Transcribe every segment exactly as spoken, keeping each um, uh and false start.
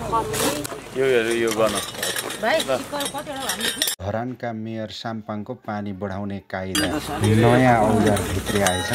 यो यो गर्न धरानका मेयर साम्पाङको पानी बढाउने कायदा नयाँ औजार भित्रै आएछ।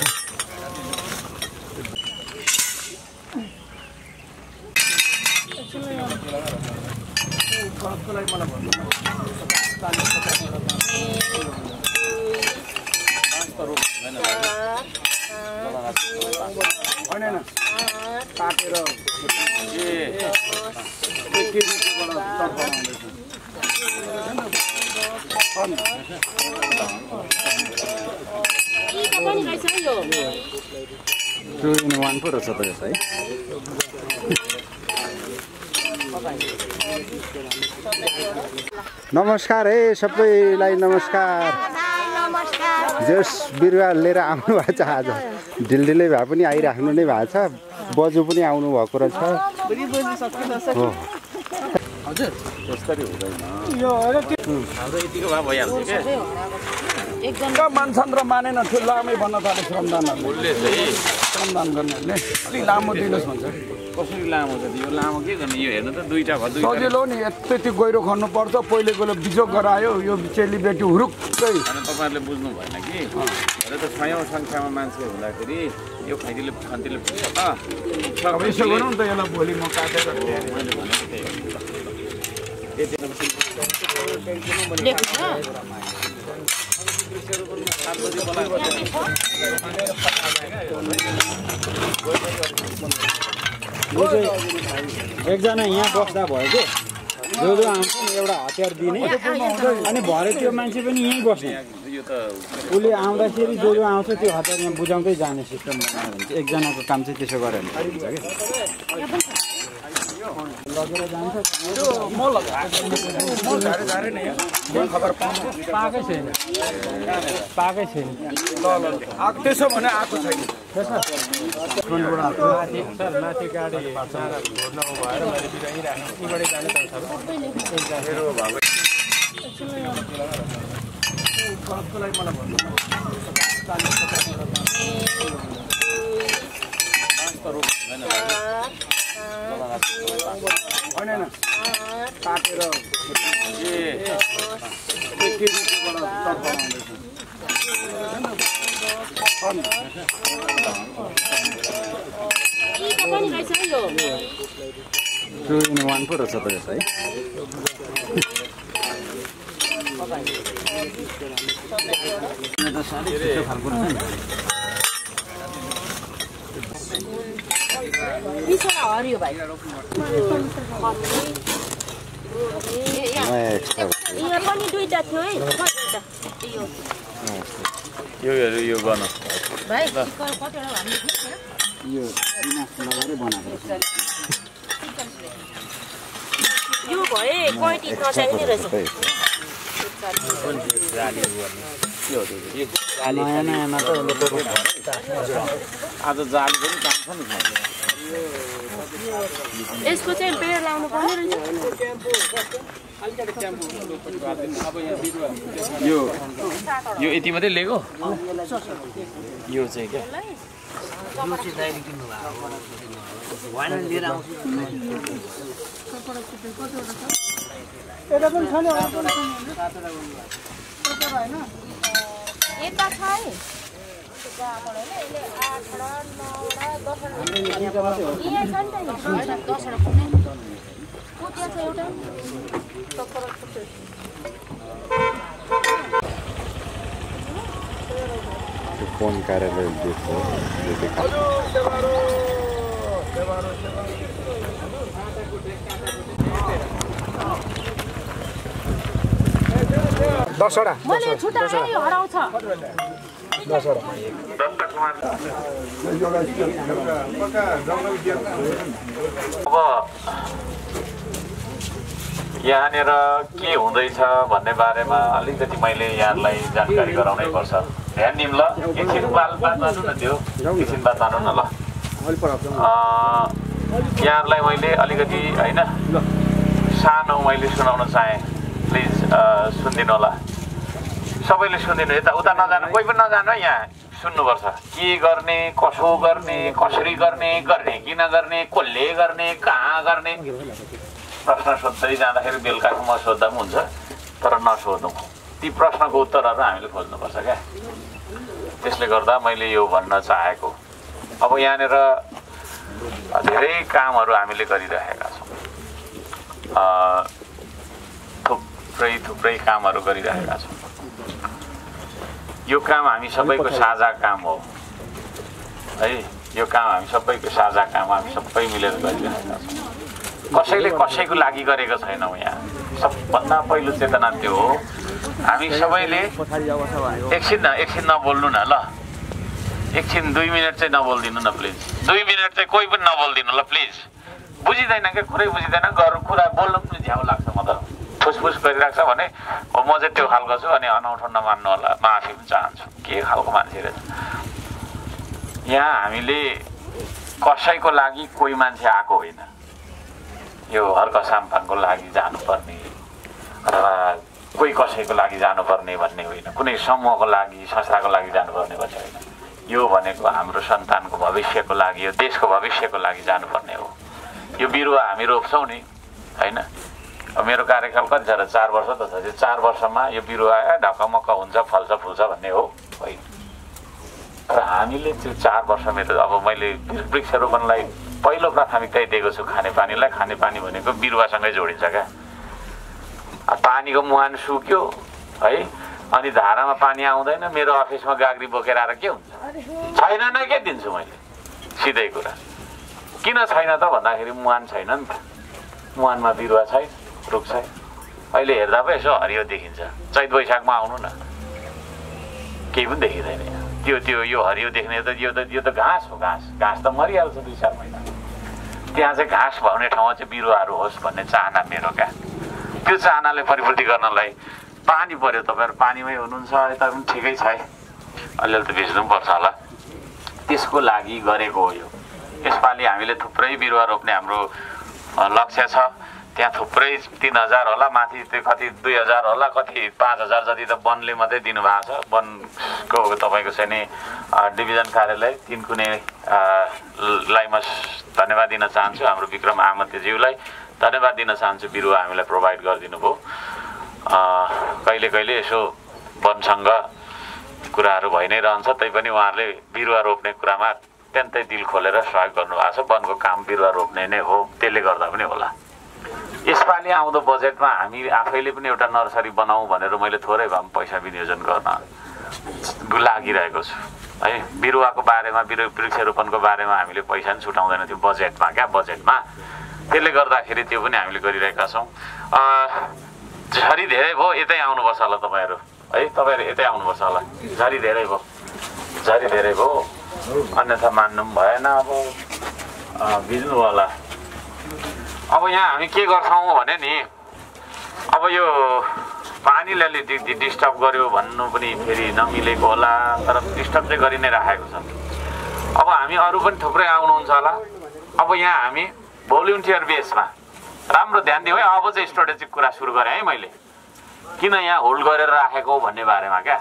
टु इन वान पो रहेछ त यस है। नमस्कार है सबैलाई, नमस्कार। जस बिरुवा लिएर आउनु भएको छ आज, ढिलढिलै भए पनि आइराख्नु नै भएको छ। बजु पनि आउनु भएको रहेछ। हो हजुर त्यसरी हुँदैन, यो हाम्रो यतिको भए भइहाल्छ के। एकदम मान्छन् र मानेन त्यो लामै भन्न थाले श्रमदानहरूले चाहिँ श्रमदान गर्नेहरूले अलिक लामो दिनुहोस् भन्छ। कसरी लामो छ यो लामो के गर्ने? यो हेर्नु त दुईटा भयो, दुईटा सजिलो नि। यति गहिरो खन्नुपर्छ, पहिले गएर बिजोग गरायो यो चेली बेटी हुरुक्कै। अनि तपाईँहरूले बुझ्नु भएन कि र त सयौँ सङ्ख्यामा मान्छे हुँदाखेरि यो खैरीले खन्तीले पुग्छ त। अब यसो गरौँ न त, यसलाई भोलि म काटेर मैले भनेको त्यही एकजना यहाँ बस्दा भयो कि जो जो आउँछ नि एउटा हतियार दिने, अनि भरे त्यो मान्छे पनि यहीँ बस्ने। उसले आउँदाखेरि जो जो आउँछ त्यो हतियार यहाँ बुझाउँदै जाने सिस्टम बनायो भने चाहिँ एकजनाको काम चाहिँ त्यसो गऱ्यो भने हुन्छ कि लगेर जान्छ। पाएकै छैन, पाएकै छैन। आएको त्यसो भने आएको छैन। सर माथि गाडी घोर्न भएर मैले बिराइराख्नु यहीँबाटै जाने त काटेर टु इन वान पो रहेछ त यस है। हरियो भाइ यो पनि दुईटा थियो है। यो यो गर्न भाइ यो लगाएर बनाएको यो भए क्वालिटी नचाहिने रहेछ। नयाँ नयाँमा त आज जाली पनि काम छ नि। यसको चाहिँ पेड लाउनु पर्ने रहेछ। यो यो यति मात्रै लिएको यो चाहिँ क्या यता छ है। फोन कार्यालय देख्छ दसवटा मैले छुट्याए यो हराउँछ। दसवटा अब यहाँनिर के हुँदैछ भन्ने बारेमा अलिकति मैले यहाँलाई जानकारी गराउनै पर्छ। ध्यान दिउँ ल, एकछिन बात बात मार्नु न, त्यो एकछिन बात मार्नु न ल। यहाँहरूलाई मैले अलिकति होइन सानो मैले सुनाउन चाहेँ, प्लिज सुनिदिनु होला। सबैले सुनिदिनु, यता उता नजानु, कोही पनि नजानु है, यहाँ सुन्नुपर्छ। के गर्ने, कसो गर्ने, कसरी गर्ने, गर्ने कि नगर्ने, कसले गर्ने, कहाँ गर्ने, प्रश्न सोध्दै जाँदाखेरि बेलुकासम्म सोद्धा पनि हुन्छ तर नसोधौँ ती प्रश्नको उत्तरहरू हामीले खोज्नुपर्छ क्या त्यसले गर्दा मैले यो भन्न चाहेको अब यहाँनिर धेरै कामहरू हामीले गरिरहेका छौँ थुप्रै थुप्रै कामहरू गरिरहेका छौँ यो काम हामी सबैको साझा काम हो है यो काम हामी सबैको साझा काम हामी सबै मिलेर गरिरहेका छौँ कसैले कसैको लागि गरेको छैनौँ यहाँ सबभन्दा पहिलो चेतना त्यो हो हामी सबैले एकछिन न एकछिन नबोल्नु न ल एकछिन दुई मिनट चाहिँ नबोलिदिनु न प्लिज दुई मिनट चाहिँ कोही पनि नबोलिदिनु ल प्लिज बुझिँदैन क्या कुरै बुझिँदैन गरौँ कुरा बोल्नु पनि झ्याउ लाग्छ म त फुसफुस गरिरहेको छ भने म चाहिँ त्यो खालको छु अनि अनौठो नमान्नु होला माफी पनि चाहन्छु के खालको मान्छे रहेछ यहाँ हामीले कसैको लागि कोही मान्छे आएको होइन यो हर्क साम्पाङको लागि जानुपर्ने अथवा कोही कसैको लागि जानुपर्ने भन्ने होइन कुनै समूहको लागि संस्थाको लागि जानुपर्ने भन्ने होइन यो भनेको हाम्रो सन्तानको भविष्यको लागि यो देशको भविष्यको लागि जानुपर्ने हो यो बिरुवा हामी रोप्छौँ नि होइन मेरो कार्यकाल कति छ र चार वर्ष त छ चार वर्षमा यो बिरुवा ढकमक्क हुन्छ फल्छ फुल्छ भन्ने हो होइन र हामीले त्यो चार वर्षमा त अब मैले वृक्षारोपणलाई पहिलो प्राथमिकता दिएको छु खानेपानीलाई खानेपानी भनेको बिरुवासँगै जोडिन्छ क्या पानीको मुहान सुक्यो है अनि धारामा पानी आउँदैन मेरो अफिसमा गाग्री बोकेर आएर के हुन्छ छैन नै के दिन्छु मैले सिधै कुरा किन छैन त भन्दाखेरि मुहान छैन नि त मुहानमा बिरुवा छैन रुख छैन अहिले हेर्दा पो यसो हरियो देखिन्छ चैत वैशाखमा आउनु न केही पनि देखिँदैन त्यो त्यो यो हरियो देख्ने त यो त यो त घाँस हो घाँस घाँस त मरिहाल्छ दुई चार महिना त्यहाँ चाहिँ घाँस भन्ने ठाउँमा चाहिँ बिरुवाहरू होस् भन्ने चाहना मेरो क्या त्यो चाहनाले परिपूर्ति गर्नलाई पानी पर्यो तपाईँहरू पानीमै हुनुहुन्छ यता पनि ठिकै छ है अलिअलि त बेच्नु पनि पर्छ होला त्यसको लागि गरेको हो यो यसपालि हामीले थुप्रै बिरुवा रोप्ने हाम्रो लक्ष्य छ त्यहाँ थुप्रै तिन हजार होला माथि त्यो कति दुई हजार होला कति पाँच हजार जति त वनले मात्रै दिनुभएको छ वनको तपाईँको चाहिँ नि डिभिजन कार्यालय तिनकुनेलाई म धन्यवाद दिन चाहन्छु हाम्रो विक्रम आमन्तेज्यूलाई धन्यवाद दिन चाहन्छु बिरुवा हामीलाई प्रोभाइड गरिदिनु भयो कहिले कहिले यसो वनसँग कुराहरू भइ नै रहन्छ तैपनि उहाँहरूले बिरुवा रोप्ने कुरामा अत्यन्तै दिल खोलेर सहयोग गर्नुभएको छ वनको काम बिरुवा रोप्ने नै हो त्यसले गर्दा पनि होला यसपालि आउँदो बजेटमा हामी आफैले पनि एउटा नर्सरी बनाऊँ भनेर मैले थोरै भए पनि पैसा विनियोजन गर्न लागिरहेको छु है बिरुवाको बारेमा बिरु वृक्षारोपणको बारेमा हामीले पैसा पनि छुटाउँदैन त्यो बजेटमा क्या बजेटमा त्यसले गर्दाखेरि त्यो पनि हामीले गरिरहेका छौँ झरी धेरै भयो यतै आउनुपर्छ होला तपाईँहरू है तपाईँहरू यतै आउनुपर्छ होला झरी धेरै भयो झरी धेरै भयो अन्यथा मान्नु पनि भएन अब भिज्नु होला अब यहाँ हामी के गर्छौँ भने नि अब यो पानीले अलिकति डिस्टर्ब गर्यो भन्नु पनि फेरि नमिलेको होला तर डिस्टर्ब चाहिँ गरि नै राखेको छ अब हामी अरू पनि थुप्रै आउनुहुन्छ होला अब यहाँ हामी भोलिन्टियर बेसमा राम्रो ध्यान दिउँ है अब चाहिँ स्ट्राटेजिक कुरा सुरु गरेँ है मैले किन यहाँ होल्ड गरेर राखेको भन्ने बारेमा क्या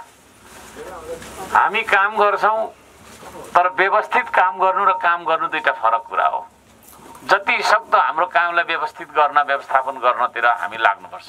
हामी काम गर्छौँ तर व्यवस्थित काम गर्नु र काम गर्नु दुईटा फरक कुरा हो जति सक्दो हाम्रो कामलाई व्यवस्थित गर्न व्यवस्थापन गर्नतिर हामी लाग्नुपर्छ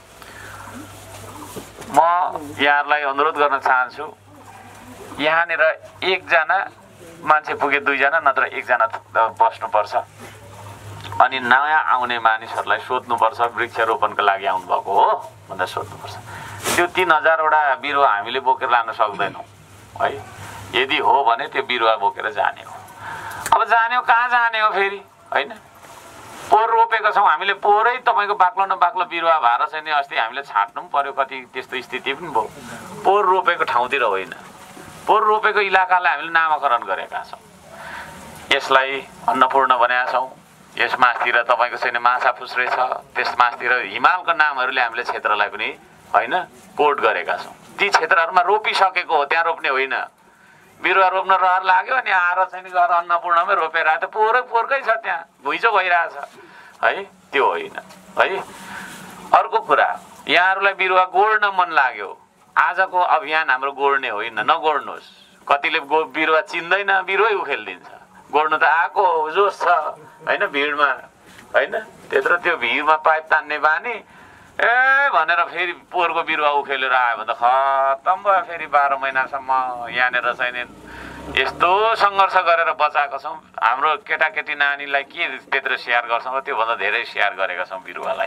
म यहाँहरूलाई अनुरोध गर्न चाहन्छु यहाँनिर एकजना मान्छे पुगे दुईजना नत्र एकजना बस्नुपर्छ अनि नयाँ आउने मानिसहरूलाई सोध्नुपर्छ वृक्षारोपणको लागि आउनुभएको हो भनेर सोध्नुपर्छ त्यो तिन हजारवटा बिरुवा हामीले बोकेर लान सक्दैनौँ है यदि हो भने त्यो बिरुवा बोकेर जाने हो अब जाने हो कहाँ जाने हो फेरि होइन पोहोर रोपेको छौँ हामीले पोहोरै तपाईँको बाक्लो न बाक्लो बिरुवा भएर चाहिँ नि अस्ति हामीले छाट्नु पनि पर्यो कति त्यस्तो स्थिति पनि भयो पोहोर रोपेको ठाउँतिर होइन पोहोर रोपेको इलाकालाई हामीले नामाकरण गरेका छौँ यसलाई अन्नपूर्ण बनाएका छौँ यस मासतिर तपाईँको चाहिँ माछा फुस्रे छ त्यस मासतिर हिमालको नामहरूले हामीले क्षेत्रलाई पनि होइन कोड गरेका छौँ ती क्षेत्रहरूमा रोपिसकेको हो त्यहाँ रोप्ने होइन बिरुवा रोप्न रहर लाग्यो अनि आएर चाहिँ गएर अन्नपूर्णमै रोपेर आयो त पोहोरै पोहोरकै छ त्यहाँ घुइँचो भइरहेछ है त्यो होइन है अर्को कुरा यहाँहरूलाई बिरुवा गोड्न मन लाग्यो आजको अभियान हाम्रो गोड्ने होइन नगोड्नुहोस् कतिले गो बिरुवा चिन्दैन बिरुवै उखेलिदिन्छ गोड्नु त आएको जोस छ होइन भिडमा होइन त्यत्रो त्यो भिरमा पाइप तान्ने बानी ए भनेर फेरि पोहोरको बिरुवा उखेलेर आयो भने त खत्तम भयो फेरि बाह्र महिनासम्म यहाँनिर चाहिँ यस्तो सङ्घर्ष गरेर बचाएको छौँ हाम्रो केटाकेटी नानीलाई के त्यत्रो स्याहार गर्छौँ त्योभन्दा धेरै स्याहार गरेका छौँ बिरुवालाई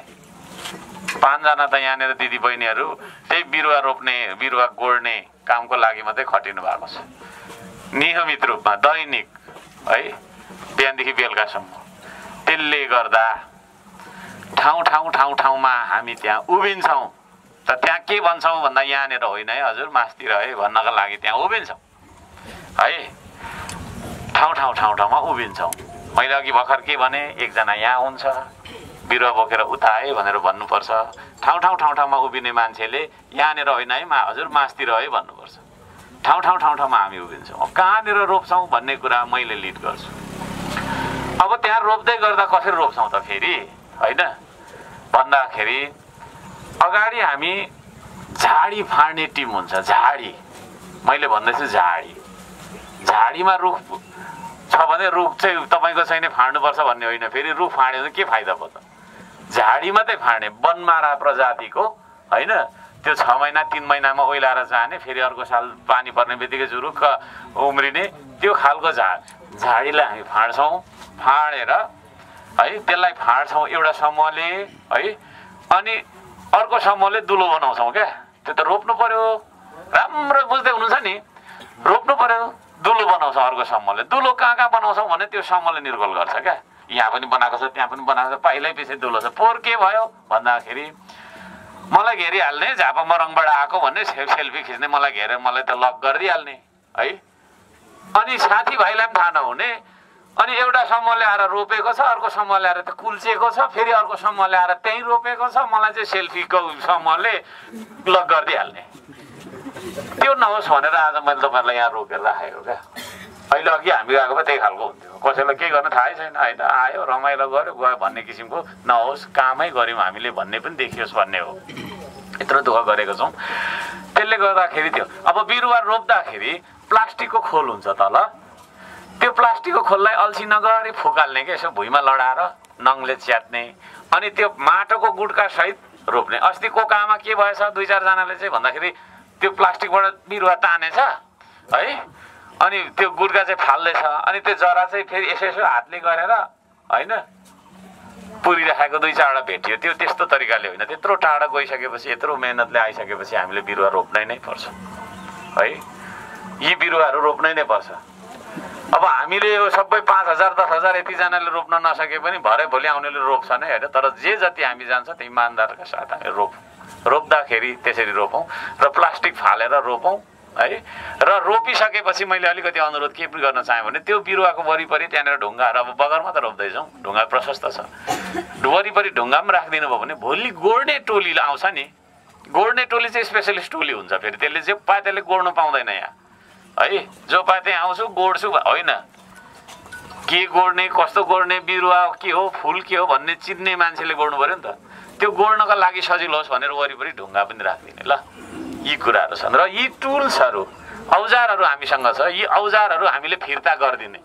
पाँचजना त यहाँनिर दिदीबहिनीहरू त्यही बिरुवा रोप्ने बिरुवा गोड्ने कामको लागि मात्रै खटिनु भएको छ नियमित रूपमा दैनिक है बिहानदेखि बेलुकासम्म त्यसले गर्दा ठाउँ ठाउँ ठाउँ ठाउँमा हामी त्यहाँ उभिन्छौँ त त्यहाँ के भन्छौँ भन्दा यहाँनिर होइन है हजुर मास्तिर है भन्नका लागि त्यहाँ उभिन्छौँ है ठाउँ ठाउँ ठाउँ ठाउँमा उभिन्छौँ मैले अघि भर्खर के भने एकजना यहाँ हुन्छ बिरुवा बोकेर उता है भनेर भन्नुपर्छ ठाउँ ठाउँ ठाउँ ठाउँमा उभिने मान्छेले यहाँनिर होइन है मा हजुर मास्तिर है भन्नुपर्छ ठाउँ ठाउँ ठाउँ ठाउँमा हामी उभिन्छौँ कहाँनिर रोप्छौँ भन्ने कुरा मैले लिड गर्छु अब त्यहाँ रोप्दै गर्दा कसरी रोप्छौँ त फेरि होइन भन्दाखेरि अगाडि हामी झाडी फाड्ने टिम हुन्छ झाडी मैले भन्दैछु झाडी झाडीमा रुख छ भने रुख चाहिँ तपाईँको चाहिँ फाड्नुपर्छ भन्ने होइन फेरि रुख फाड्यो भने के फाइदा भयो त झाडी मात्रै फाड्ने बनमारा प्रजातिको होइन त्यो छ महिना तिन महिनामा ओइलाएर जाने फेरि अर्को साल पानी पर्ने बित्तिकै जुरुक्क उम्रिने त्यो खालको झाड झाडीलाई हामी फाड्छौँ फाडेर है त्यसलाई फाड्छौँ एउटा समूहले है अनि अर्को समूहले दुलो बनाउँछौँ क्या त्यो त रोप्नु पर्यो राम्रो बुझ्दै हुनुहुन्छ नि रोप्नु पर्यो दुलो बनाउँछ अर्को समूहले दुलो कहाँ कहाँ बनाउँछौँ भने त्यो समूहले निर्भर गर्छ क्या यहाँ पनि बनाएको छ त्यहाँ पनि बनाएको छ पहिल्यै पछि दुलो छ पोहोर के भयो भन्दाखेरि मलाई घेरिहाल्ने झापा मरङबाट आएको भन्ने सेल्फी खिच्ने मलाई घेरेर मलाई त लक गरिदिइहाल्ने है अनि साथीभाइलाई पनि थाहा नहुने अनि एउटा समूहले आएर रोपेको छ अर्को समूहले आएर त कुल्चिएको छ फेरि अर्को समूहले आएर त्यहीँ रोपेको छ मलाई चाहिँ सेल्फीको समूहले लक गरिदिइहाल्ने त्यो नहोस् भनेर आज मैले तपाईँहरूलाई यहाँ रोकेर राखेको क्या अहिले अघि हामी गएको भए त्यही खालको हुन्थ्यो कसैलाई केही गर्न थाहै छैन होइन आयो रमाइलो गऱ्यो गयो भन्ने किसिमको नहोस् कामै गऱ्यौँ हामीले भन्ने पनि देखियोस् भन्ने हो यत्रो दुःख गरेको छौँ त्यसले गर्दाखेरि त्यो अब बिरुवा रोप्दाखेरि प्लास्टिकको खोल हुन्छ तल त्यो प्लास्टिकको खोललाई अल्छी नगरी फुकाल्ने क्या यसो भुइँमा लडाएर नङले च्यात्ने अनि त्यो माटोको गुड्का सहित रोप्ने अस्ति कोकामा के भएछ दुई चारजनाले चाहिँ भन्दाखेरि त्यो प्लास्टिकबाट बिरुवा तानेछ है अनि त्यो गुड्का चाहिँ फाल्दैछ अनि त्यो जरा चाहिँ फेरि यसो यसो हातले गरेर होइन पुरिराखेको दुई चारवटा भेटियो त्यो त्यस्तो तरिकाले होइन त्यत्रो टाढा गइसकेपछि यत्रो मेहनतले आइसकेपछि हामीले बिरुवा रोप्नै नै पर्छ है यी बिरुवाहरू रोप्नै नै पर्छ अब हामीले यो सबै पाँच हजार दस हजार यतिजनाले रोप्न नसके पनि भरे भोलि आउनेले रोप्छ नै होइन तर जे जति हामी जान्छ त्यो इमान्दारका साथ हामी रोप रोप्दाखेरि त्यसरी रोपौँ र प्लास्टिक फालेर रोपौँ है र रोपिसकेपछि मैले अलिकति अनुरोध के पनि गर्न चाहेँ भने त्यो बिरुवाको वरिपरि त्यहाँनिर ढुङ्गाहरू अब बगरमा त रोप्दैछौँ ढुङ्गा प्रशस्त छ वरिपरि ढुङ्गा पनि राखिदिनु भयो भने भोलि गोड्ने टोली आउँछ नि गोड्ने टोली चाहिँ स्पेसलिस्ट टोली हुन्छ फेरि त्यसले जे पाए त्यसले गोड्नु पाउँदैन यहाँ है जो पाए त्यहाँ आउँछु गोड्छु होइन के गोड्ने कस्तो गोड्ने बिरुवा के हो फुल के हो भन्ने चिन्ने मान्छेले गोड्नु पऱ्यो नि त त्यो गोड्नका लागि सजिलो होस् भनेर वरिपरि ढुङ्गा पनि राखिदिने ल यी कुराहरू छन् र यी टुल्सहरू औजारहरू हामीसँग छ यी औजारहरू हामीले फिर्ता गरिदिने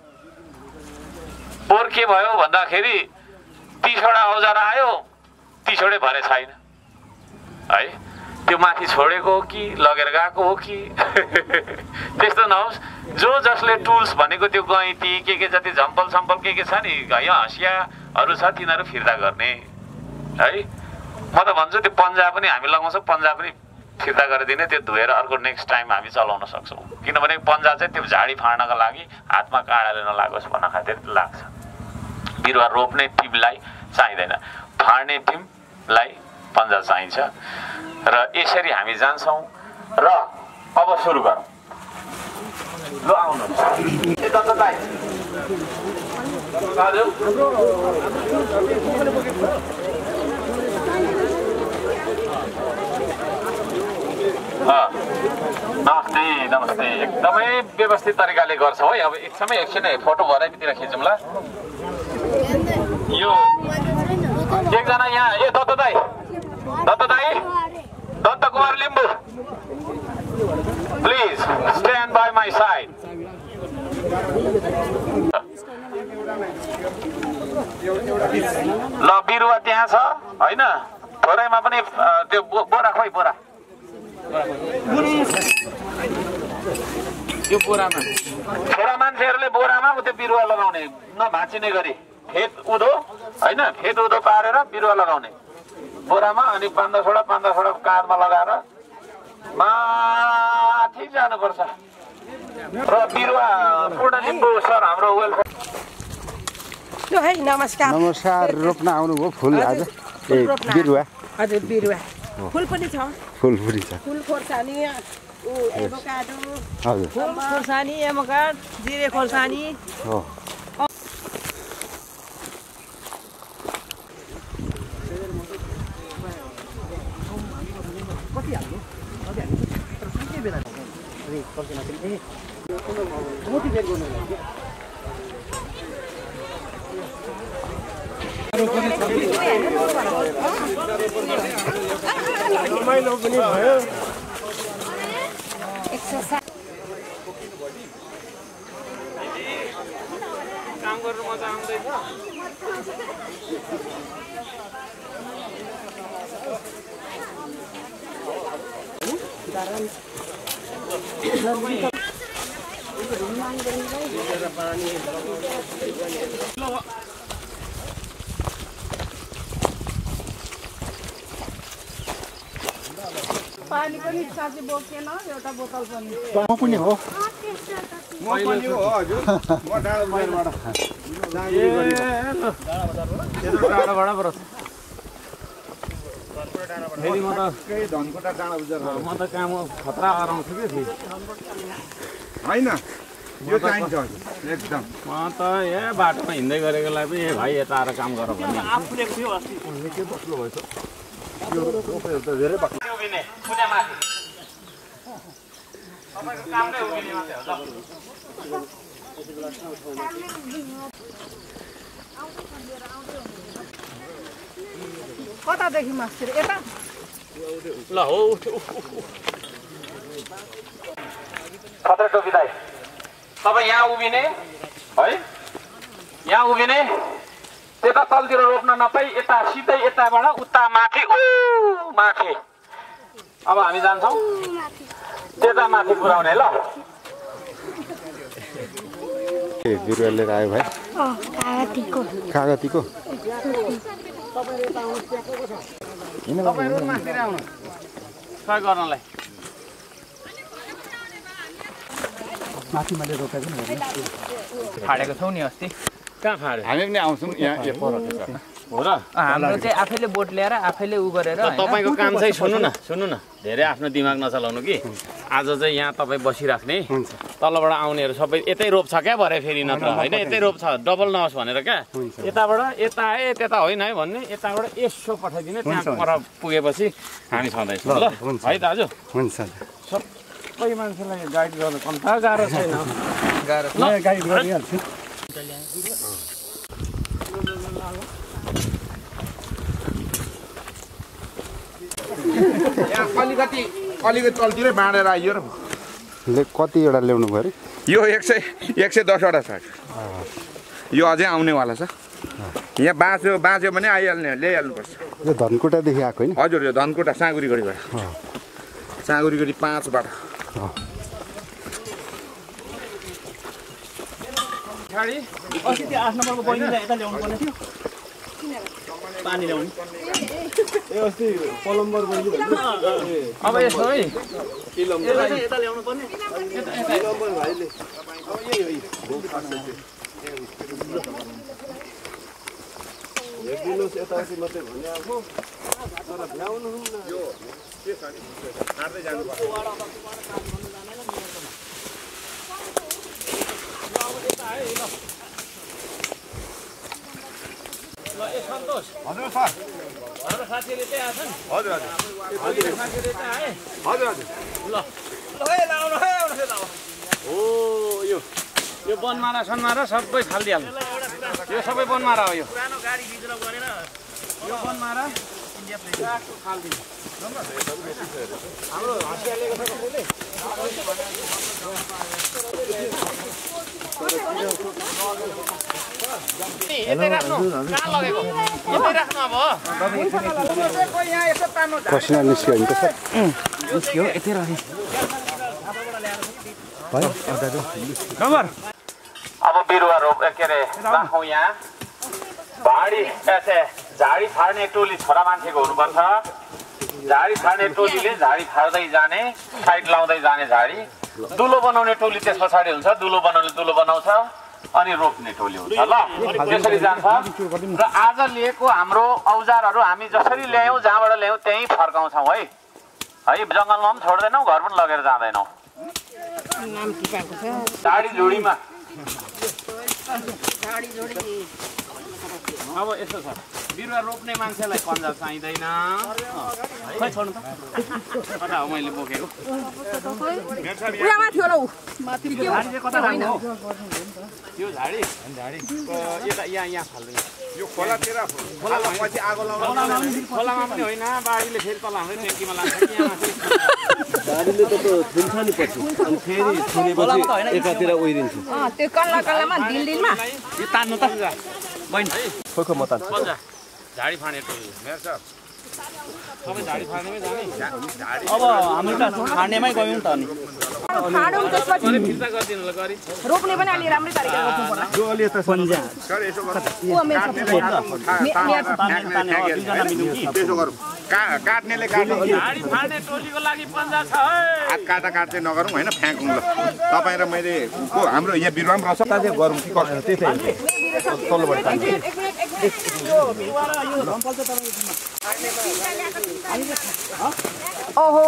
पोहोर के भयो भन्दाखेरि तीसवटा औजार आयो तीसवटै भरे छैन है त्यो माथि छोडेको हो कि लगेर गएको हो कि त्यस्तो नहोस् जो जसले टुल्स भनेको त्यो गैँती के के जति झम्पल सम्पल के के छ नि यहाँ हँसियाहरू छ तिनीहरू फिर्ता गर्ने है म त भन्छु त्यो पन्जा पनि हामी लगाउँछौँ पन्जा पनि फिर्ता गरिदिने त्यो धोएर अर्को नेक्स्ट टाइम हामी चलाउन सक्छौँ किनभने पन्जा चाहिँ त्यो झाडी फाड्नका लागि हातमा काँडाले नलागोस् भन्न खातिर लाग्छ बिरुवा रोप्ने टिमलाई चाहिँदैन फाड्ने टिमलाई पन्जा चाहिन्छ र यसरी हामी जान्छौँ र अब सुरु गरौँ ल आउनुहोस् ए दत्त दाइ नमस्ते नमस्ते एकदमै व्यवस्थित तरिकाले गर्छौँ है अब एकछिन एकछिन फोटो भराइतिर खिचौँ ल यो एकजना यहाँ ए दत्त दाइ दत्त दाइ Datta Kumar Limbu please stand by my side ल बिरुवा त्यहाँ छ होइन थोरैमा पनि त्यो बोरा खोइ बोरा त्यो बोरामा छोरा मान्छेहरूले बोरामा त्यो बिरुवा लगाउने नभाँचिने गरी खेत उधो होइन खेत उधो पारेर बिरुवा लगाउने बोरामा अनि पाँच दसवटा पाँच दसवटा काँधमा लगाएर माथि जानुपर्छ र बिरुवा पूर्ण लिम्बू सर हाम्रो वेलफेयर नमस्कार नमस्कार रोप्न आउनुभयो फुल आज ए बिरुवा हजुर बिरुवा फुल पनि छ फुल पनि छ फुल खोर्सानी एभोकाडो हजुर फुल खोर्सानी एभोकाड जिरे खोर्सानी हो रमाइलो पनि भयो काम गर्नु मजा आउँदैछ पानी पनि साँच्चै बोकेन एउटा बोतल पनि म पनि हो म पनि हो हजुर म डाँडा बजारबाट डाँडाबाट बरु फेरि म त केही धनकोटा डाँडा बजार म त काम खतरा हराउँछु कि फेरि होइन यो चाहिन्छ हजुर एकदम म त ए बाटोमा हिँड्दै गरेकोलाई पनि ए भाइ यता आएर काम गर भन्ने के बस्नु भएछ उभिने कुने माथि तपाईको काम नै उभिने मात्रै हो कतादेखि मास्तिर यता ल हो खतरा टोपी दाइ तपाईँ यहाँ उभिने है यहाँ उभिने त्यता तलतिर रोप्न नपाई यता सिधै यताबाट उता माथि ऊ माथि अब हामी जान्छौँ त्यता माथि पुर्याउने ल ए बिरुवा लिएर आयो भाइ कागतीको कागतीको तपाईँहरू माथि आउनु सहयोग गर्नलाई माथि मैले रोपेको नि फाडेको छौ नि अस्ति कहाँ फाड्यो हामी पनि आउँछौँ यहाँ हो र हाम्रो चाहिँ आफैले बोट ल्याएर आफैले उ गरेर तपाईँको काम चाहिँ सुन्नु न सुन्नु न धेरै आफ्नो दिमाग नचलाउनु कि आज चाहिँ यहाँ तपाईँ बसिराख्ने तलबाट आउनेहरू सबै यतै रोप्छ क्या भरे फेरि नत्र होइन यतै रोप्छ डबल नहोस् भनेर क्या यताबाट यता आए त्यता होइन है भन्ने यताबाट यसो पठाइदिने त्यहाँ पर पुगेपछि हामी छँदैछौँ ल है दाजु हुन्छ सबै मान्छेलाई गाइड गर्नु कम्ता गाह्रो छैन गाह्रो गाइड गरिहाल्छु अलिकति अलिकति तलतिरै बाँडेर आइयो र ले कतिवटा ल्याउनु भयो अरे यो एक सय एक सय दसवटा छ यो अझै आउनेवाला छ यहाँ बाँच्यो बाँच्यो भने आइहाल्ने ल्याइहाल्नुपर्छ यो धनकुटादेखि आएको होइन हजुर यो धनकुटा साँगुरीगढीबाट साँगुरीगढी पाँचबाट अस्ति त्यो आठ नम्बरको बहिनीलाई यता ल्याउनु पर्ने थियो पानी ल्याउनु अब यसो है यता ल्याउनु पर्ने सन्तोष हजुर सर हाम्रो साथीहरूले चाहिँ आछन् हजुर हजुर हजुर साथीहरूले चाहिँ आए हजुर हजुर ल ल है लाउनु है आउनु लाउ हो यो यो बनमारा सनमारा सबै फालिदिइहाल्नु यो सबै बनमारा हो यो पुरानो गाडी बिजुलो गरेर यो बनमारा पसिना निस्क्यो नि त सर निस्क्यो यतै रहे अब बिरुवा रोप के अरे राखौँ यहाँ भाडी झाडी फाड्ने टोली छोरा मान्छेको हुनुपर्छ झाडी फाड्ने टोलीले झाडी फाड्दै जाने साइड लाउँदै जाने झाडी दुलो बनाउने टोली त्यस पछाडि हुन्छ दुलो बनाउने दुलो बनाउँछ अनि रोप्ने टोली हुन्छ ल त्यसरी जान्छ र आज लिएको हाम्रो औजारहरू हामी जसरी ल्यायौँ जहाँबाट ल्यायौँ त्यहीँ फर्काउँछौँ है है जङ्गलमा पनि छोड्दैनौँ घर पनि लगेर जाँदैनौँ झाडी झुडीमा अब यस्तो छ बिरुवा रोप्ने मान्छेलाई पन्जा चाहिँदैन खै छोड्नु त कता हो मैले बोकेको यो झाडी झाडी यता यहाँ यहाँ फाल्दैन यो खोलातिर खोलामा पछि आगो लाउनु खोलामा पनि होइन बाढीले फेरि तल हाम्रो ट्याङ्कीमा लान्छ कि यहाँ गाडीले त थुन्छ नि पछि अनि फेरि थुनेपछि एकातिर ओइरिन्छ त्यो कल्ला कल्लामा दिल दिलमा यो तान्नु त बहिनी खोखो म तान्छ पन्जा झाडी फाड्ने टोली मेरो सर सबै झाडी फाड्नेमै जाने झाडी अब हामी त खानेमै गयौँ त अनि फाडौँ त्यसपछि फिर्ता गरिदिनु ल गरी रोप्ने पनि अलि राम्रै तरिकाले रोप्नु पर्ला जो अलि त पन्जा सर यसो गरौँ ऊ मेरो त्यसो गरौँ काट्नेले काट्ने झाडी फाड्ने टोलीको लागि पन्जा छ है हात काटा काट्दै नगरौँ होइन फ्याँकौँ ल तपाईँ र मैले को हाम्रो यहाँ बिरुवा पनि रहेछ ताजे गरौँ कि कसो त्यतै तल्लोबाट तान्छ ओहो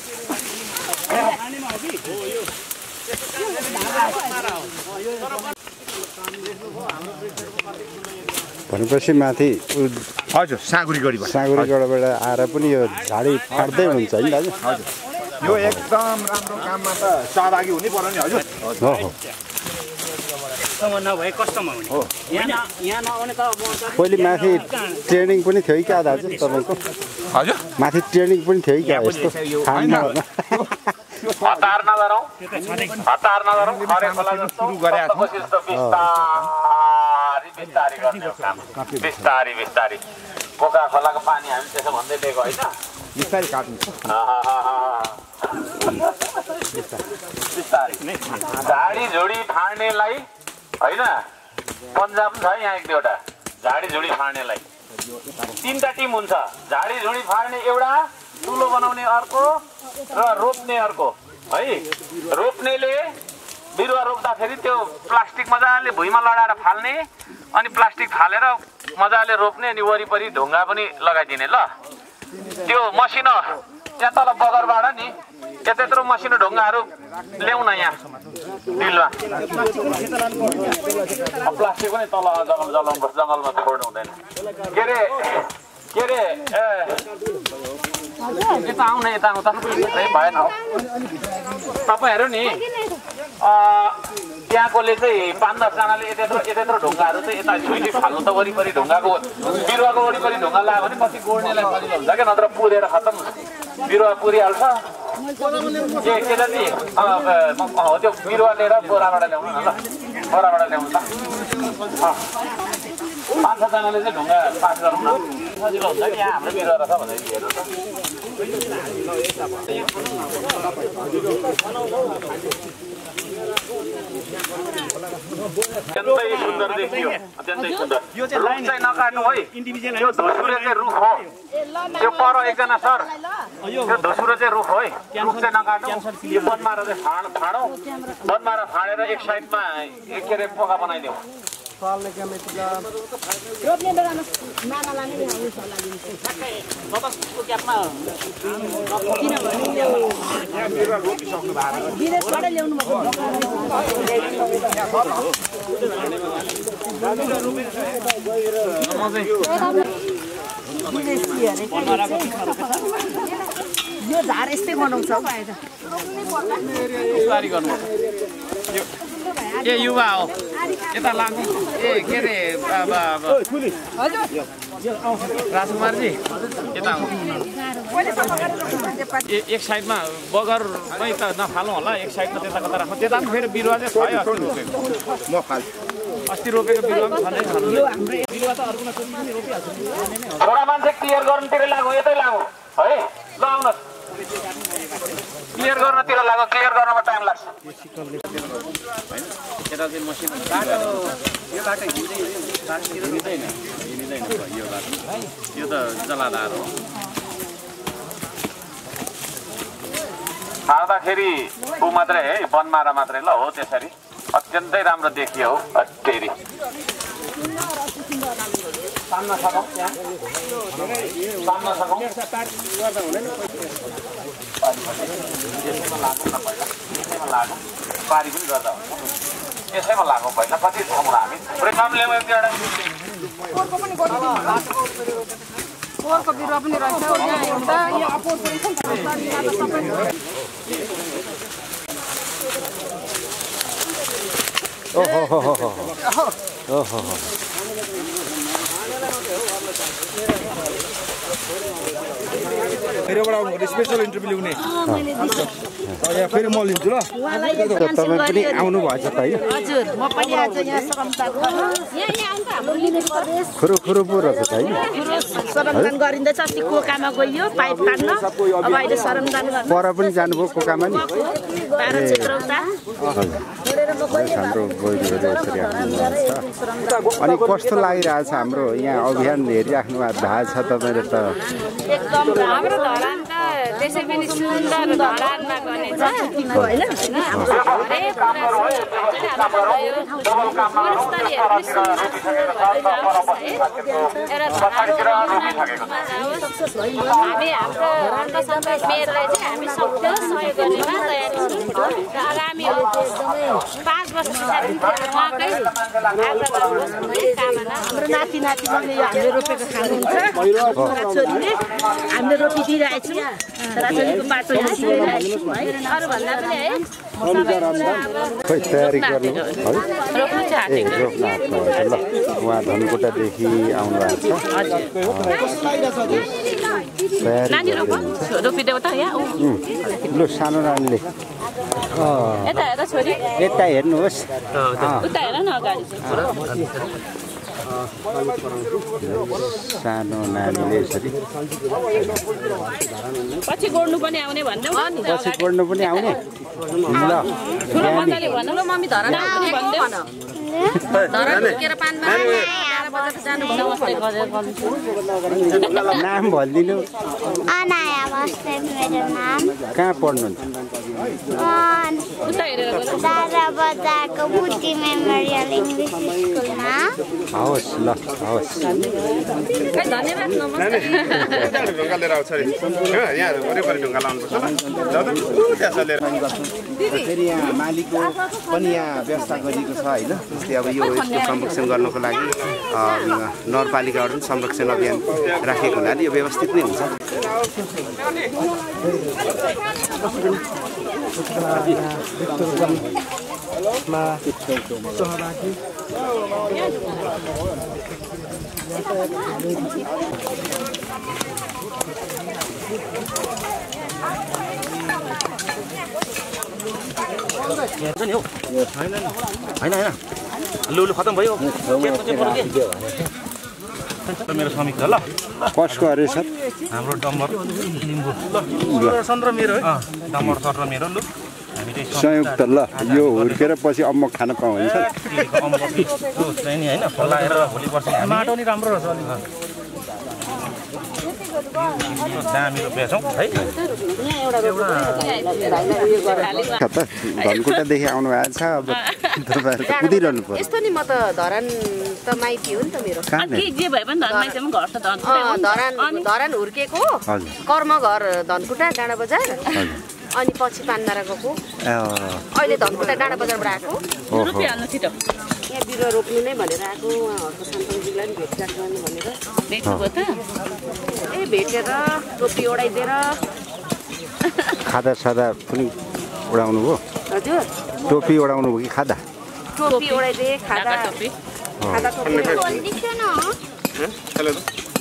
भनेपछि माथि हजुर साँगुरी गढीबाट साँगुरी गढबाट आएर पनि यो झाडी फाट्दै हुन्छ है दाजु हजुर यो एकदम राम्रो काममा त सहभागी हुनै पर्यो नि हजुर हो हो नभए कष्टमा हुने यहाँ यहाँ नआउने त पहिले माथि ट्रेनिङ पनि थियो क्या दाजु तपाईँको हजुर माथि ट्रेनिङ पनि थियो क्या यस्तो खानमा हतार नगरौँ हतार नगरौँ खरे खोला जस्तो बिस्तारी बिस्तारी गर्ने हो काम बिस्तारी बिस्तारी पोखरा खोलाको पानी हामी त्यसो भन्दै दिएको होइन बिस्तारै काट्नु बिस्तारी झाडी झुडी फाड्नेलाई होइन पन्जाब छ यहाँ एक दुईवटा झाडी झुडी फाड्नेलाई तिनवटा टिम हुन्छ झाडी झुडी फाड्ने एउटा तुलो बनाउने अर्को र रोप्ने अर्को है रोप्नेले बिरुवा रोप्दाखेरि त्यो प्लास्टिक मजाले भुइँमा लडाएर फाल्ने अनि प्लास्टिक फालेर मजाले रोप्ने अनि वरिपरि ढुङ्गा पनि लगाइदिने ल त्यो मसिनो त्यहाँ तल बगरबाट नि यत्रो यत्रो मसिनो ढुङ्गाहरू ल्याउन यहाँ डिलमा प्लास्टिक पनि तल जङ्गल जलाउनुपर्छ जङ्गलमा छोड्नु हुँदैन के अरे के अरे ए यता आउन यता आउँ त भएन हो तपाईँहरू नि त्यहाँकोले चाहिँ पाँच दसजनाले यता यत्रो यता यत्रो ढुङ्गाहरू चाहिँ यता छुइली फाल्नु त वरिपरि ढुङ्गाको बिरुवाको वरिपरि ढुङ्गा लगायो भने पछि गोड्नेलाई सजिलो हुन्छ क्या नत्र पुरेर खतम बिरुवा पुरिहाल्छ के के जति हो त्यो बिरुवा लिएर बोराबाट ल्याउनु न ल बोराबाट ल्याउनु त पाँच छजनाले चाहिँ ढुङ्गा पास गरौँ न सजिलो हुन्छ कि यहाँ हाम्रो बिरुवा रहेछ भनेर हेर्नु त अत्यन्तै सुन्दर देखियो अत्यन्तै सुन्दर रुख चाहिँ नकाट्नु है त्यो धुसुरे चाहिँ रुख हो त्यो पर एकजना सर त्यो धुसुरे चाहिँ रुख हो है रुख चाहिँ नकाट्नु यो बनमारा चाहिँ फाड फाडौँ बनमारा फाडेर एक साइडमा के अरे पोका बनाइदेऊ रोप्ने बेलामा माना लाने विदेशबाट ल्याउनु यो झार यस्तै बनाउँछ ए युवा हो यता लाग्नु ए के अरे अब राजकुमारजी यता आउनु एक साइडमा बगरमै त नफालौँ होला एक साइडमा त्यता कता राखौँ त्यता पनि फेरि बिरुवा चाहिँ छ अस्ति रोपेको म फाल अस्ति रोपेको बिरुवा पनि छँदै छ बिरुवा त अर्कोमा पनि रोपिहाल्छु एउटा मान्छे क्लियर गर्नुतिर लाग्यो यतै लाग्यो है ल आउनुहोस् क्लियर गर्नतिर लाग्यो क्लियर गर्नमा टाइम लाग्छ यता चाहिँ मसिन यो बाटो हिँड्दैन हिँड्दैन यो बाटो यो त जलाधार हो आउँदाखेरि ऊ मात्रै है बनमारा मात्रै ल हो त्यसरी अत्यन्तै राम्रो देखियो हो अत्तेरी साम्न सकौँ त्यहाँ साम्न सकौँ त्यसैमा लागौँ न पहिला त्यसैमा लागौँ पारी पनि गर्दा हुन्छ त्यसैमा लागौँ पहिला कति ठाउँमा हामी थुप्रै काम ल्याउँ एक एउटा पोहोरको बिरुवा पनि रहेछ यहाँ एउटा यहाँ अपोर पनि छ ओहो हो हो हो ओहो हो फेरिबाट आउनु स्पेसल इन्टरभ्यू ल्याउने यहाँ फेरि म लिन्छु ल तपाईँ पनि आउनु भएछ त होइन हजुर म पनि आज यहाँ खुरु खुरु पो रहेछ त होइन सरमदान गरिँदैछ अस्ति कोकामा गइयो पाइप तान्न अब अहिले सरमदान गर्न पर पनि जानुभयो कोकामा नि बाह्र क्षेत्र उता हाम्रो बहिनीहरू यसरी आउनु अनि कस्तो लागिरहेछ हाम्रो यहाँ अभियान हेरिराख्नु भएको छ तपाईँले त एकदम राम्रो धरान त त्यसै पनि सुन्दर धरानमा गनेछ होइन हरेक हामी हाम्रो अन्तसङ्घ मेयरलाई चाहिँ हामी सक्दो सहयोग गर्नेमा तयारी छौँ र आगामी पाँच वर्ष पछाडि उहाँकै आग्रह गर्नुहोस् भन्ने कामना हाम्रो नाति नातिनीले यो हामीले रोपेको खानुहुन्छ छोरीले हामीले रोपिदिइरहेछौँ छोराछोरीको बाटो सिकाइरहेको छौँ है अरूभन्दा पनि है खोइ तयारी गर्नु है रोप्नु चाहिँ ए रोप्न आएको ल उहाँ धनकुटादेखि आउनु भएको छ नानी रोप रोपिदेऊ त यहाँ लु सानो नानीले यता हेर छोरी यता हेर्नुहोस् उता हेर न अगाडि सानो नानीले यसरी पछि गोड्नु पनि आउने भन्दैौ पछि गोड्नु पनि आउने ल ठुलो मजाले भन्नु ल मम्मी धरान पनि भन्दैौ धरान झुकेर पानमा नाम भनिदिनु अनाया बस्दै मेरो नाम कहाँ पढ्नुहुन्छ उता हेरेर दादा बजाको बुद्धि मेमोरियल इङ्ग्लिस स्कुलमा हवस् ल हवस् धन्यवाद नमस्ते ढुङ्गा लिएर आउँछ अरे यहाँ वरिपरि ढुङ्गा लाउनुपर्छ ल फेरि यहाँ मालिकको पनि यहाँ व्यवस्था गरिएको छ होइन जस्तै अब यो यसको संरक्षण गर्नको लागि नगरपालिकाबाट पनि संरक्षण अभियान राखेको हुनाले यो व्यवस्थित नै हुन्छ होइन होइन लु लु खतम भयो मेरो समीक्षा ल कसको अरे सर हाम्रो डम्बर लिम्बू ल सन्द्र मेरो है डम्बर सर र मेरो लु संयुक्त ल यो हुर्केर पछि अम्मक खान पाउँछ अम्बक नि होइन फलाएर भोलि पर्छ माटो नि राम्रो रहेछ अलिक दामी बेचौँ है धनकुटादेखि आउनु भएको छ अब तपाईँहरू त कुदिरहनु पर्यो यस्तो नि म त धरान त माइती हो नि त मेरो जे भए पनि धनमाइतीमा घर त धन धरान धरान हुर्केको कर्म घर धनकुटा डाँडा बजार अनि पछि पानधारा गएको अहिले धनकुटा डाँडा बजारबाट आएको रोपिहाल्नु छिटो यहाँ बिरुवा रोप्नु नै भनेर आएको उहाँहरूको सान्तजीलाई पनि भेटघाट गर्नु भनेर भेट्नुभयो त ए भेटेर टोपी ओढाइदिएर खादा सादा पनि उडाउनु भयो हजुर टोपी उडाउनु भयो कि खादा टोपी ओढाइदिए खादा टोपी खादा टोपी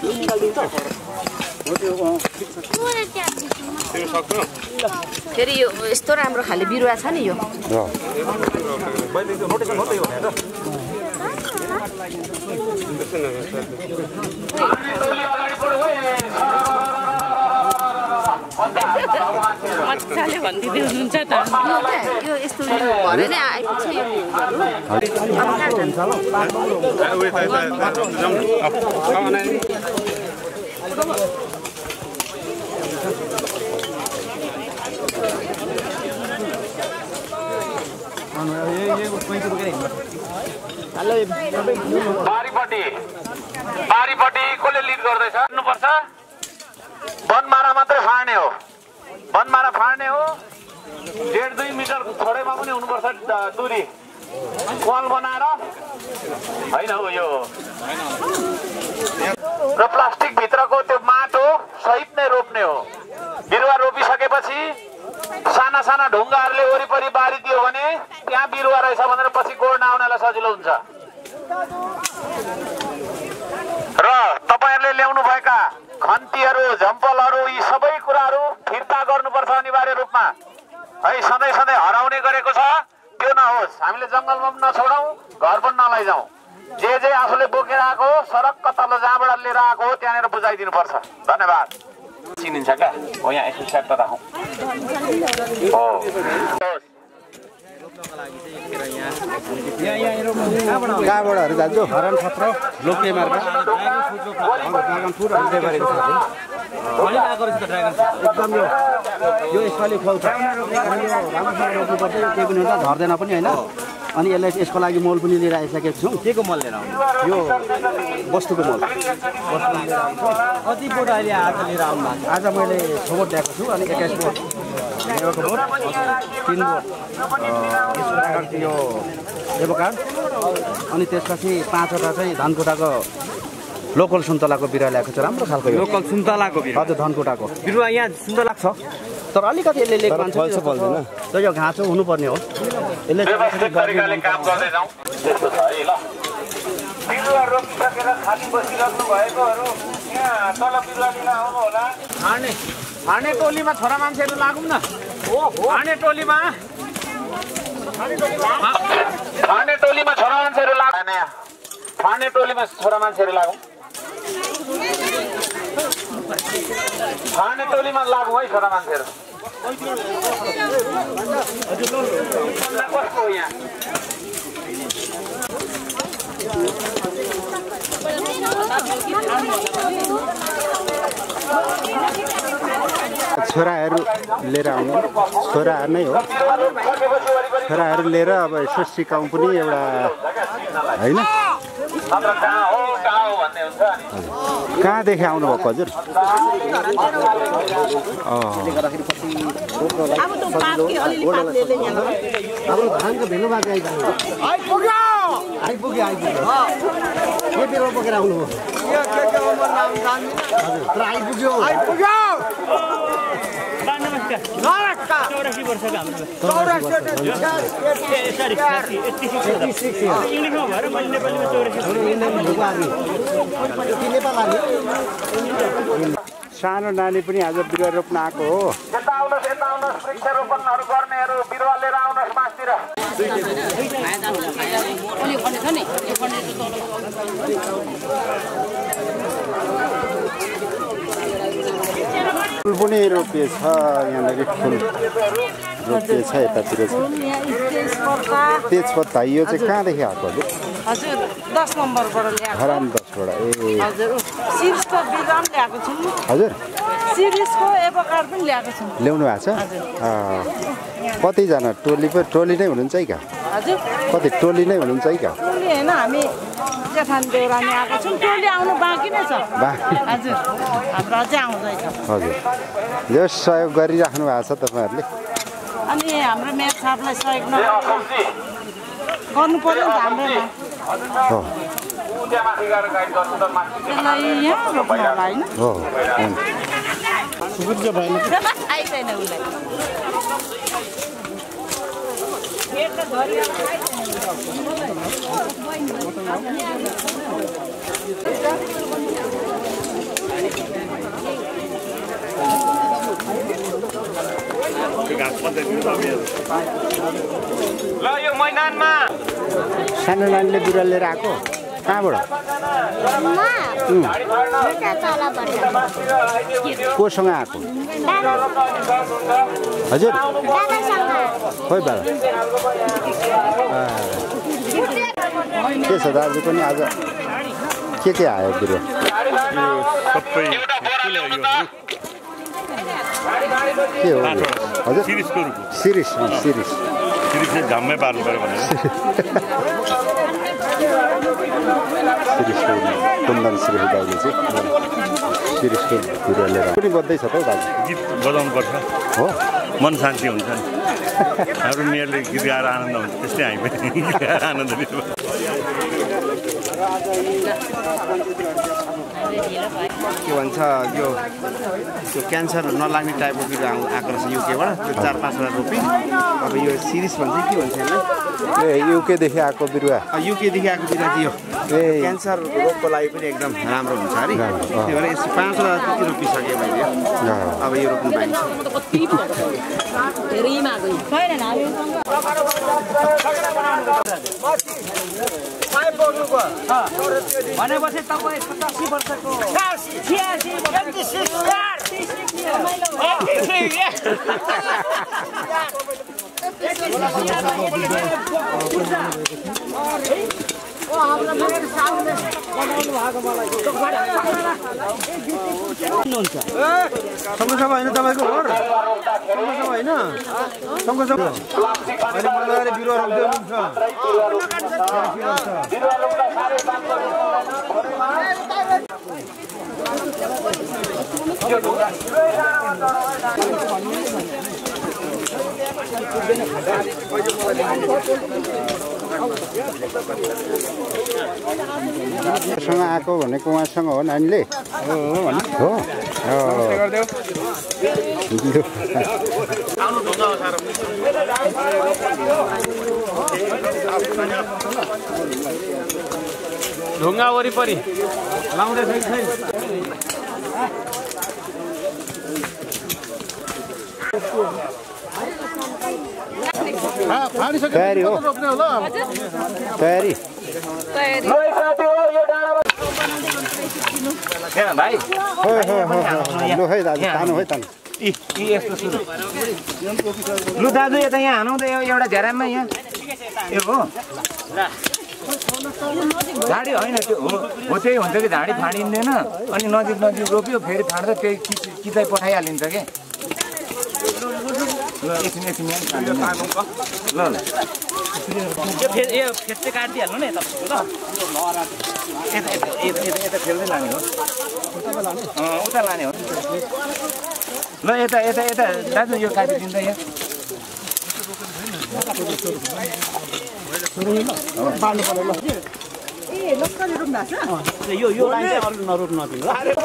फेरि यो यस्तो राम्रो खाले बिरुवा छ नि यो मजाले भनिदिँदै हुनुहुन्छ त यो यस्तो भरे नै आएपछि यो बारीपट्टि बारीपट्टि कसले लिड गर्दैछ पर्छ वनमारा मात्रै फाड्ने हो वनमारा फाड्ने हो डेढ दुई मिटर छोडेमा पनि हुनुपर्छ दुरी वाल बनाएर होइन हो यो र प्लास्टिक भित्रको त्यो माटो सहित नै रोप्ने हो बिरुवा रोपिसकेपछि साना साना ढुङ्गाहरूले वरिपरि बारिदियो भने त्यहाँ बिरुवा रहेछ भनेर पछि गोड्न आउनलाई सजिलो हुन्छ र तपाईहरुले ल्याउनु भएका खन्तीहरू झम्पलहरू यी सबै कुराहरू फिर्ता गर्नुपर्छ अनिवार्य रूपमा है सधैँ सधैँ हराउने गरेको छ त्यो नहोस् हामीले जङ्गलमा पनि नछोडौँ घर पनि नलैजाउँ जे जे आफूले बोकेर आएको सडक तल जहाँबाट लिएर आएको हो त्यहाँनिर बुझाइदिनु पर्छ धन्यवाद चिनिन्छ क्या हो यहाँ यसो सेट राखौँ हो कहाँबाट दाजु हरण छत्र लोके मार्ग एकदम यो यो यसपालि फल छ राम्रोसँग केही पनि हुन्छ झर्दैन पनि होइन अनि यसलाई यसको लागि मल पनि लिएर आइसकेको छौँ के को मल लिएर आउनु यो वस्तुको मल कति बोट अहिले आज लिएर आउनु भएको आज मैले छ बोट ल्याएको छु अनि एक्काइस बोट लेबरको बोट तिन बोट यो एभोकाड अनि त्यसपछि पाँचवटा चाहिँ धनकुटाको लोकल सुन्तलाको बिरुवा ल्याएको छ राम्रो खालको लोकल सुन्तलाको बिरुवा हजुर धनकुटाको बिरुवा यहाँ सुन्तला छ तर अलिकति यसले लेख मान्छ फल्छ फल्दैन तर यो घाँचो हुनुपर्ने हो यसले तरिकाले काम गर्दै जाउँ त्यस्तो छ है ल बिरुवा रोपिसकेर खाली बसिराख्नु भएकोहरू यहाँ तल बिरुवा लिन आउनु होला हाने हाने टोलीमा छोरा मान्छेहरू लागौँ न हाने टोलीमा फाँड्ने टोलीमा छोरा मान्छेहरू लाग्ने फाँड्ने टोलीमा छोरा मान्छेहरू लागौँ फाँड्ने टोलीमा लागौँ है छोरा मान्छेहरू कसको यहाँ छोराहरू लिएर आउनु छोरा नै हो छोराहरू लिएर अब यसो सिकाउँ पनि एउटा होइन कहाँदेखि आउनुभएको हजुर आइपुग्यो आइपुग्यो के बिरुवा बोकेर आउनुभयो आइपुग्यो आइपुग्यो चौरासी वर्षको हाम्रो सानो नानी पनि आज बिरुवा रोप्न आएको हो यता आउनुहोस् यता आउनुहोस् वृक्षारोपणहरू गर्नेहरू बिरुवा लिएर आउनुहोस् मासतिर फुल पनि रोपिएछ यहाँनिर फुल रोपिएछ यतातिर छ तेजपत्ता यो चाहिँ कहाँदेखि आएको हजुर हजुर दस नम्बरबाट ल्याएको हरान दसबाट ए हजुर सिरिजको बिरुवा पनि ल्याएको छु हजुर सिरिजको एभोकाड पनि ल्याएको छु ल्याउनु भएको छ कतिजना टोली पो टोली नै हुनुहुन्छ है क्या हजुर कति टोली नै हुनुहुन्छ है क्या टोली होइन हामी जेठान देउरानी आएको छौँ टोली आउनु बाँकी नै छ हजुर हाम्रो अझै आउँदैछ हजुर यो सहयोग गरिराख्नु भएको छ तपाईँहरूले अनि हाम्रो मेयर साहबलाई सहयोग नगर्नु गर्नु पर्यो नि त हाम्रोमा हो त्यसलाई यहाँ रोप्नु होला होइन हो आइदैन उसलाई ल यो मैदानमा सानो नानीले बिरुवा लिएर आएको कहाँबाट कोसँग आएको हजुर खोइ बाबा के छ दाजु पनि आज के के आयो बिरुवा सबै के हो हजुर सिरिसको रुख सिरिस सिरिस सिरिस चाहिँ झम्मै पार्नु पऱ्यो भनेर सिरिसको कुन्दन श्री दाइले चाहिँ सिरिसको बिरुवा लिएर पनि बज्दैछ त हौ दाजु गीत बजाउनु पर्छ हो मन शान्ति हुन्छ नि हाम्रो मेयरले गीत गाएर आनन्द हुन्छ त्यस्तै हामी पनि गीत गाएर आनन्द लिनु के भन्छ यो त्यो क्यान्सर नलाग्ने टाइपको बिरुवा आएको रहेछ युकेबाट त्यो चार पाँचवटा रोपी अब यो सिरिस भन्छ के भन्छ यसलाई ए युकेदेखि आएको बिरुवा युकेदेखि आएको बिरुवा थियो ए क्यान्सर रोगको लागि पनि एकदम राम्रो हुन्छ अरे त्यही भएर यस्तो पाँचवटा जति रोपिसकेँ मैले अब यो रोप्नु पाइन्छ भनेपछि तपाईँ पचासी वर्षको सङ्घसभा होइन तपाईँको हो सङ्घसभा होइन सङ्घसभा अहिले मलाई बिरुवा रोप्दै हुन्छ सँग आएको भनेको उहाँसँग हो नानीले हो ढुङ्गा वरिपरि लाउँदैछ कि छैन तयारी हो तयारी भाइ लु है दाजु तानु है तानु लु दाजु यता यहाँ हानौँ त एउटा झ्याराममा यहाँ यो हो झाडी होइन त्यो हो हो त्यही हुन्छ कि झाडी फाँडिँदैन अनि नजिक नजिक रोप्यो फेरि फाँड्दा त्यही किताइ पठाइहालिन्छ कि ल एकछिन एकछिन ल ल यो फेस चाहिँ काटिदिइहाल्नु नि तपाईँको ल यता फेल्दै लाने हो उता लाने हो ल यता यता यता दाजु यो काटिदिन्छ यहाँ बाँड्नु पर्यो ल ए लोकल रोप्नु भएको छ यो यो लाइन चाहिँ अरू नरोप्नु नदिनु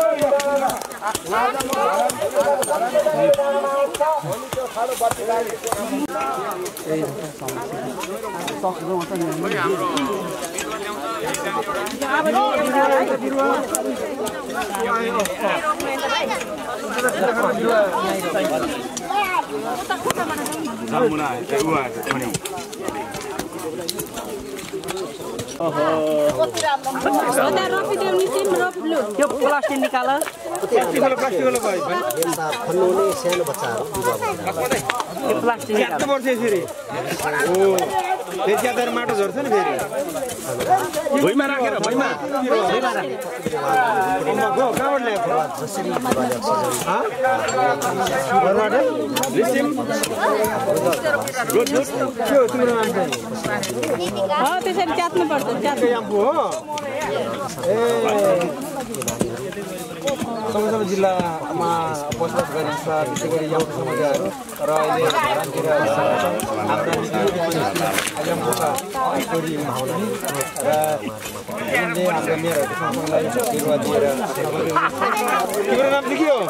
त्यो प्लास्टिक निकाल प्लास्टिक माटो झर्छ नि फेरि भुइँमा राखेर भुइँमा कहाँबाट ल्याएको त्यसरी च्यात्नु पर्छ याम्पू हो ए सबै जिल्लामा बसोबास गरिन्छ विशेष गरी याम्पू समुदायहरू र अहिले याम्पूका छोरी भाउनी र उनले हाम्रो मेयरहरूको सँगसँगलाई बिरुवा दिएर तिम्रो नाम चाहिँ के हो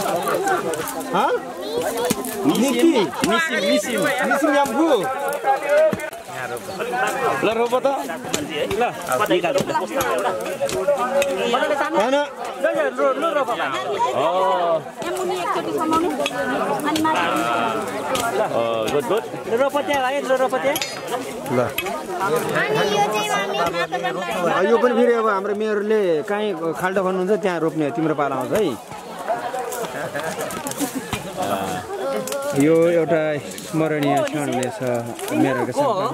निसी निसिम निसिम निसिम याम्पू ल रोप त ल गुड गुड रोपत्या भाइ रोपत्या ल यो पनि फेरि अब हाम्रो मेयरले कहीँ खाल्डो भन्नुहुन्छ त्यहाँ रोप्ने तिम्रो पाला आउँछ है यो एउटा स्मरणीय क्षण हुनेछ मेयरको साथमा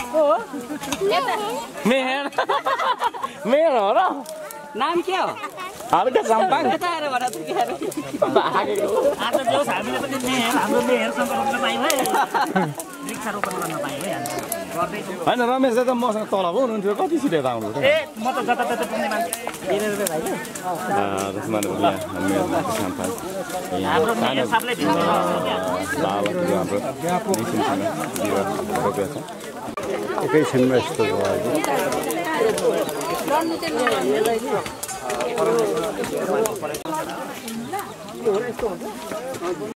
मेयर मेयर हो र नाम के हो हल्का सम्पाङ बताएर भन त के भागेको आज जोस हामीले पनि मेयर हाम्रो मेयरसँग रोप्न पाइयो है वृक्षारोपण गर्न पाइयो है होइन रमेश दादा मसँग तल पो हुनुहुन्थ्यो कति सिट यता आउनु ए म त जताततै पुग्ने मान्छे दिने रुपैयाँ भाइ हाम्रो मेयर साहबले एकैछिनमा यस्तो भयो